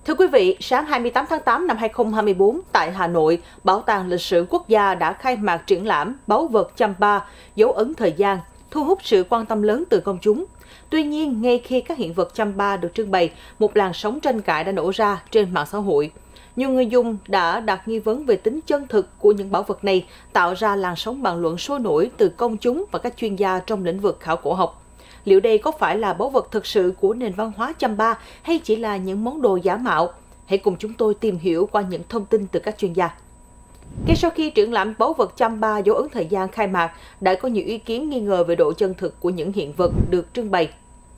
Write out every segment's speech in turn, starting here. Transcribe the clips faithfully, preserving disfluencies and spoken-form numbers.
Thưa quý vị, sáng hai mươi tám tháng tám năm hai nghìn không trăm hai mươi tư tại Hà Nội, Bảo tàng Lịch sử Quốc gia đã khai mạc triển lãm Báu vật Champa, dấu ấn thời gian, thu hút sự quan tâm lớn từ công chúng. Tuy nhiên, ngay khi các hiện vật Champa được trưng bày, một làn sóng tranh cãi đã nổ ra trên mạng xã hội. Nhiều người dùng đã đặt nghi vấn về tính chân thực của những bảo vật này, tạo ra làn sóng bàn luận sôi nổi từ công chúng và các chuyên gia trong lĩnh vực khảo cổ học. Liệu đây có phải là báu vật thực sự của nền văn hóa Champa hay chỉ là những món đồ giả mạo? Hãy cùng chúng tôi tìm hiểu qua những thông tin từ các chuyên gia. Ngay sau khi triển lãm báu vật Champa dấu ấn thời gian khai mạc, đã có nhiều ý kiến nghi ngờ về độ chân thực của những hiện vật được trưng bày.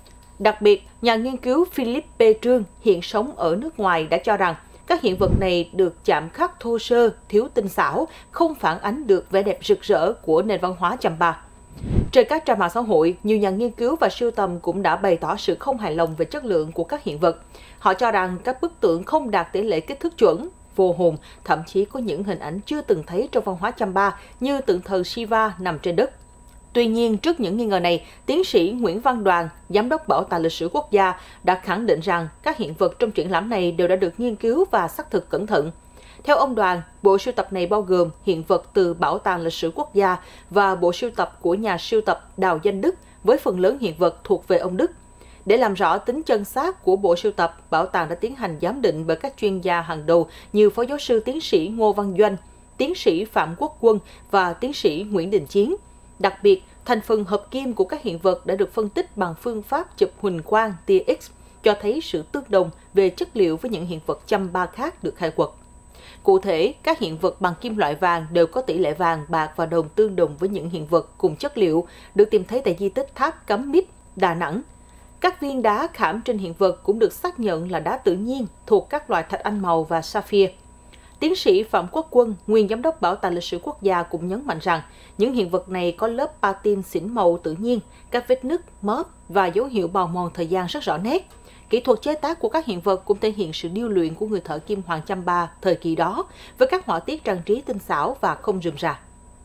Đặc biệt, nhà nghiên cứu Philippe Trương, hiện sống ở nước ngoài, đã cho rằng các hiện vật này được chạm khắc thô sơ, thiếu tinh xảo, không phản ánh được vẻ đẹp rực rỡ của nền văn hóa Champa. Trên các trang mạng xã hội, nhiều nhà nghiên cứu và sưu tầm cũng đã bày tỏ sự không hài lòng về chất lượng của các hiện vật. Họ cho rằng các bức tượng không đạt tỷ lệ kích thước chuẩn, vô hồn, thậm chí có những hình ảnh chưa từng thấy trong văn hóa Champa như tượng thần Shiva nằm trên đất. Tuy nhiên, trước những nghi ngờ này, tiến sĩ Nguyễn Văn Đoàn, Giám đốc Bảo tàng Lịch sử Quốc gia, đã khẳng định rằng các hiện vật trong triển lãm này đều đã được nghiên cứu và xác thực cẩn thận. Theo ông Đoàn, bộ sưu tập này bao gồm hiện vật từ Bảo tàng Lịch sử Quốc gia và bộ sưu tập của nhà sưu tập Đào Danh Đức, với phần lớn hiện vật thuộc về ông Đức. Để làm rõ tính chân xác của bộ sưu tập, bảo tàng đã tiến hành giám định bởi các chuyên gia hàng đầu như Phó giáo sư tiến sĩ Ngô Văn Doanh, tiến sĩ Phạm Quốc Quân và tiến sĩ Nguyễn Đình Chiến. Đặc biệt, thành phần hợp kim của các hiện vật đã được phân tích bằng phương pháp chụp huỳnh quang tia X, cho thấy sự tương đồng về chất liệu với những hiện vật Champa khác được khai quật. Cụ thể, các hiện vật bằng kim loại vàng đều có tỷ lệ vàng, bạc và đồng tương đồng với những hiện vật cùng chất liệu được tìm thấy tại di tích Tháp Cắm Mít, Đà Nẵng. Các viên đá khảm trên hiện vật cũng được xác nhận là đá tự nhiên thuộc các loại thạch anh màu và sapphire. Tiến sĩ Phạm Quốc Quân, nguyên giám đốc Bảo tàng Lịch sử Quốc gia, cũng nhấn mạnh rằng những hiện vật này có lớp patin xỉn màu tự nhiên, các vết nứt, móp và dấu hiệu bào mòn thời gian rất rõ nét. Kỹ thuật chế tác của các hiện vật cũng thể hiện sự điêu luyện của người thợ kim hoàng Champa thời kỳ đó, với các họa tiết trang trí tinh xảo và không rườm rà.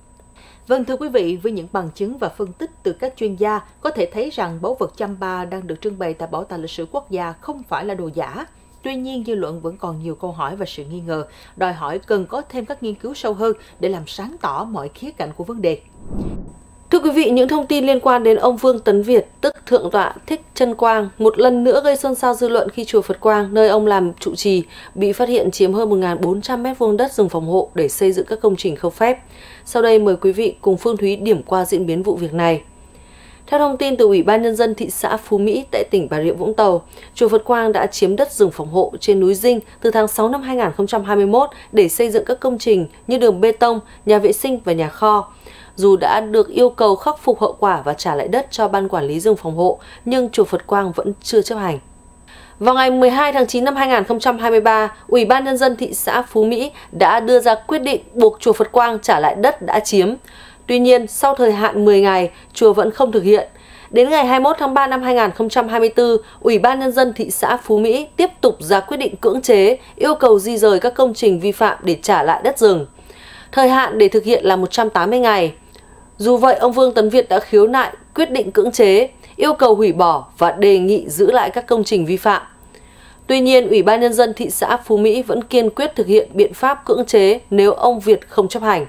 Vâng, thưa quý vị, với những bằng chứng và phân tích từ các chuyên gia, có thể thấy rằng báu vật Champa đang được trưng bày tại Bảo tàng Lịch sử Quốc gia không phải là đồ giả. Tuy nhiên, dư luận vẫn còn nhiều câu hỏi và sự nghi ngờ, đòi hỏi cần có thêm các nghiên cứu sâu hơn để làm sáng tỏ mọi khía cạnh của vấn đề. Thưa quý vị, những thông tin liên quan đến ông Vương Tấn Việt, tức Thượng tọa Thích Trân Quang, một lần nữa gây xôn xao dư luận khi chùa Phật Quang, nơi ông làm trụ trì, bị phát hiện chiếm hơn một nghìn bốn trăm mét vuông đất rừng phòng hộ để xây dựng các công trình không phép. Sau đây mời quý vị cùng Phương Thúy điểm qua diễn biến vụ việc này. Theo thông tin từ Ủy ban Nhân dân thị xã Phú Mỹ tại tỉnh Bà Rịa Vũng Tàu, chùa Phật Quang đã chiếm đất rừng phòng hộ trên núi Dinh từ tháng sáu năm hai nghìn không trăm hai mươi mốt để xây dựng các công trình như đường bê tông, nhà vệ sinh và nhà kho. Dù đã được yêu cầu khắc phục hậu quả và trả lại đất cho ban quản lý rừng phòng hộ, nhưng chùa Phật Quang vẫn chưa chấp hành. Vào ngày mười hai tháng chín năm hai nghìn không trăm hai mươi ba, Ủy ban Nhân dân thị xã Phú Mỹ đã đưa ra quyết định buộc chùa Phật Quang trả lại đất đã chiếm. Tuy nhiên, sau thời hạn mười ngày, chùa vẫn không thực hiện. Đến ngày hai mươi mốt tháng ba năm hai nghìn không trăm hai mươi tư, Ủy ban Nhân dân thị xã Phú Mỹ tiếp tục ra quyết định cưỡng chế, yêu cầu di rời các công trình vi phạm để trả lại đất rừng. Thời hạn để thực hiện là một trăm tám mươi ngày. Dù vậy, ông Vương Tấn Việt đã khiếu nại quyết định cưỡng chế, yêu cầu hủy bỏ và đề nghị giữ lại các công trình vi phạm. Tuy nhiên, Ủy ban Nhân dân thị xã Phú Mỹ vẫn kiên quyết thực hiện biện pháp cưỡng chế nếu ông Việt không chấp hành.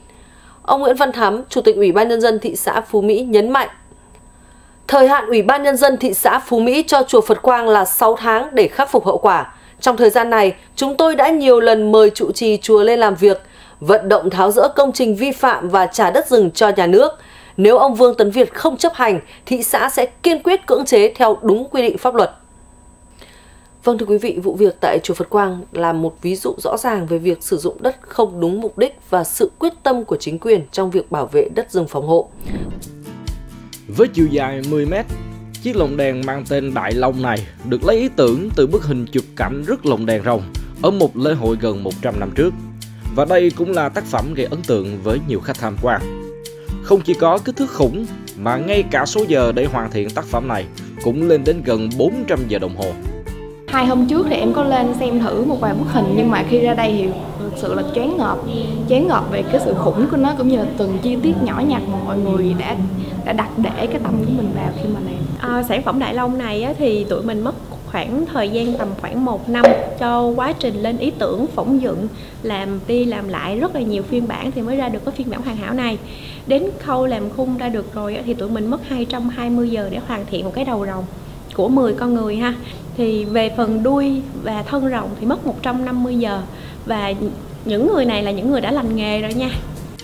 Ông Nguyễn Văn Thắm, Chủ tịch Ủy ban Nhân dân thị xã Phú Mỹ nhấn mạnh, thời hạn Ủy ban Nhân dân thị xã Phú Mỹ cho chùa Phật Quang là sáu tháng để khắc phục hậu quả. Trong thời gian này, chúng tôi đã nhiều lần mời trụ trì chùa lên làm việc, vận động tháo dỡ công trình vi phạm và trả đất rừng cho nhà nước. Nếu ông Vương Tấn Việt không chấp hành, thị xã sẽ kiên quyết cưỡng chế theo đúng quy định pháp luật. Vâng, thưa quý vị, vụ việc tại chùa Phật Quang là một ví dụ rõ ràng về việc sử dụng đất không đúng mục đích và sự quyết tâm của chính quyền trong việc bảo vệ đất rừng phòng hộ. Với chiều dài mười mét, chiếc lồng đèn mang tên Đại Long này được lấy ý tưởng từ bức hình chụp cảnh rước lồng đèn rồng ở một lễ hội gần một trăm năm trước. Và đây cũng là tác phẩm gây ấn tượng với nhiều khách tham quan. Không chỉ có kích thước khủng, mà ngay cả số giờ để hoàn thiện tác phẩm này cũng lên đến gần bốn trăm giờ đồng hồ. Hai hôm trước thì em có lên xem thử một vài bức hình, nhưng mà khi ra đây thì thực sự là choáng ngợp, choáng ngợp về cái sự khủng của nó, cũng như là từng chi tiết nhỏ nhặt mà mọi người đã đã đặt để cái tâm của mình vào khi mà làm. À, sản phẩm Đại Long này á, thì tụi mình mất khoảng thời gian tầm khoảng một năm cho quá trình lên ý tưởng, phỏng dựng, làm đi làm lại rất là nhiều phiên bản thì mới ra được cái phiên bản hoàn hảo này. Đến khâu làm khung ra được rồi thì tụi mình mất hai trăm hai mươi giờ để hoàn thiện một cái đầu rồng của mười con người ha. Thì về phần đuôi và thân rồng thì mất một trăm năm mươi giờ, và những người này là những người đã lành nghề rồi nha.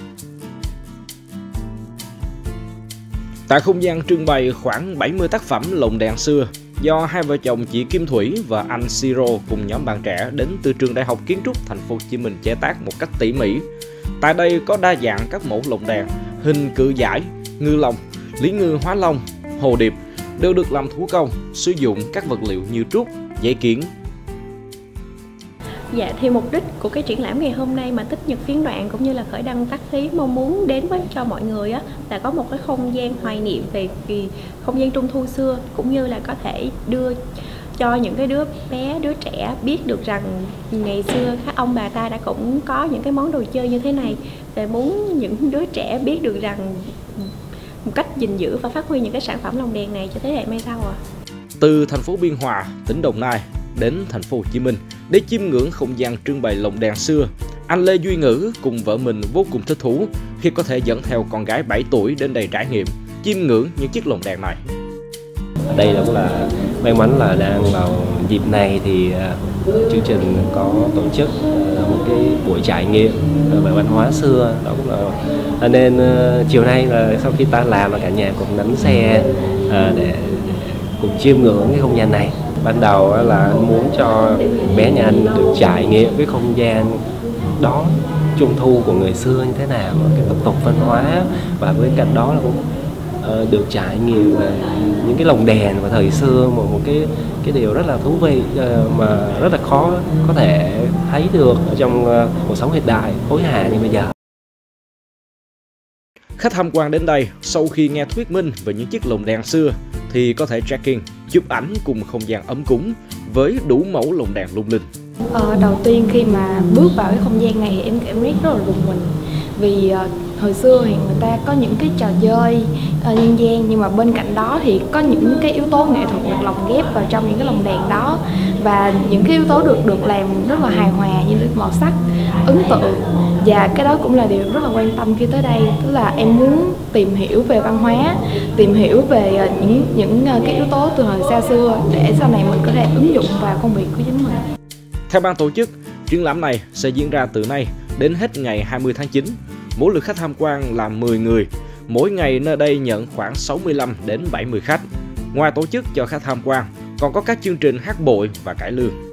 Tại không gian trưng bày khoảng bảy mươi tác phẩm lồng đèn xưa do hai vợ chồng chị Kim Thủy và anh Siro cùng nhóm bạn trẻ đến từ trường Đại học Kiến trúc Thành phố Hồ Chí Minh chế tác một cách tỉ mỉ. Tại đây có đa dạng các mẫu lồng đèn, hình cự giải, ngư lồng, lý ngư hóa long, hồ điệp đều được làm thủ công, sử dụng các vật liệu như trúc, giấy kiển. Dạ, thì mục đích của cái triển lãm ngày hôm nay mà Tích Nhật Phiến Đoạn cũng như là Khởi Đăng Tác Khí mong muốn đến với cho mọi người á, là có một cái không gian hoài niệm về kỳ không gian trung thu xưa, cũng như là có thể đưa cho những cái đứa bé, đứa trẻ biết được rằng ngày xưa các ông bà ta đã cũng có những cái món đồ chơi như thế này, để muốn những đứa trẻ biết được rằng một cách gìn giữ và phát huy những cái sản phẩm lồng đèn này cho thế hệ mai sau. À. Từ thành phố Biên Hòa, tỉnh Đồng Nai đến thành phố Hồ Chí Minh để chiêm ngưỡng không gian trưng bày lồng đèn xưa, anh Lê Duy Ngữ cùng vợ mình vô cùng thích thú khi có thể dẫn theo con gái bảy tuổi đến đây trải nghiệm, chiêm ngưỡng những chiếc lồng đèn này. Đây cũng là may mắn là đang vào dịp này thì uh, chương trình có tổ chức uh, một cái buổi trải nghiệm về văn hóa xưa, đó cũng là nên uh, chiều nay là sau khi ta làm là cả nhà cùng đánh xe uh, để cùng chiêm ngưỡng cái không gian này. Ban đầu là anh muốn cho bé nhà anh được trải nghiệm cái không gian đó, trung thu của người xưa như thế nào, cái tập tục văn hóa, và bên cạnh đó là cũng uh, được trải nghiệm về những cái lồng đèn và thời xưa, một một cái cái điều rất là thú vị uh, mà rất là khó có thể thấy được ở trong uh, cuộc sống hiện đại hối hả như bây giờ. Khách tham quan đến đây sau khi nghe thuyết minh về những chiếc lồng đèn xưa thì có thể check-in, chụp ảnh cùng không gian ấm cúng với đủ mẫu lồng đèn lung linh. Ờ, đầu tiên khi mà bước vào cái không gian này thì em cảm giác rất là rùng mình, vì uh, hồi xưa thì người ta có những cái trò chơi uh, nhân gian, nhưng mà bên cạnh đó thì có những cái yếu tố nghệ thuật được lồng ghép vào trong những cái lồng đèn đó, và những cái yếu tố được được làm rất là hài hòa như màu sắc, ấn tượng, và cái đó cũng là điều rất là quan tâm khi tới đây. Tức là em muốn tìm hiểu về văn hóa, tìm hiểu về uh, những những uh, cái yếu tố từ thời xa xưa để sau này mình có thể ứng dụng vào công việc của chính mình. Theo ban tổ chức, triển lãm này sẽ diễn ra từ nay đến hết ngày hai mươi tháng chín. Mỗi lượt khách tham quan là mười người. Mỗi ngày nơi đây nhận khoảng sáu mươi lăm đến bảy mươi khách. Ngoài tổ chức cho khách tham quan, còn có các chương trình hát bội và cải lương.